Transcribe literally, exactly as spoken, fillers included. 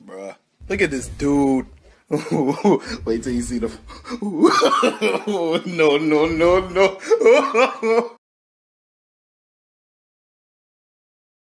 Bruh. Look at this dude. Wait till you see the. No, no, no, no.